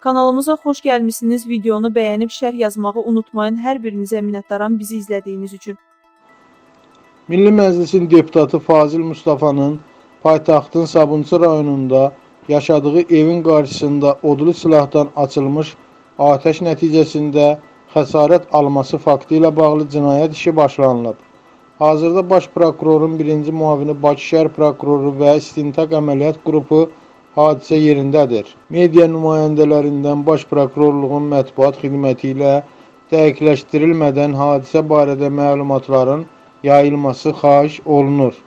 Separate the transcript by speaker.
Speaker 1: Kanalımıza xoş gəlmişsiniz. Videonu bəyənib şərh yazmağı unutmayın. Hər birinizə minnətdaram bizi izlədiyiniz üçün.
Speaker 2: Milli Məclisin deputatı Fazil Mustafanın paytaxtın Sabunçu rayonunda yaşadığı evin qarşısında odlu silahdan açılmış atəş nəticəsində xəsarət alması faktı ilə bağlı cinayət işi başlanılıb. Hazırda Baş Prokurorun 1-ci müavini Bakı şəhər prokuroru və İstintaq əməliyyat qrupu hadisə yerindədir. Media nümayəndələrindən Baş Prokurorluğun mətbuat xidməti ilə dəqiqləşdirilmədən hadisə barədə məlumatların yayılması xahiş olunur.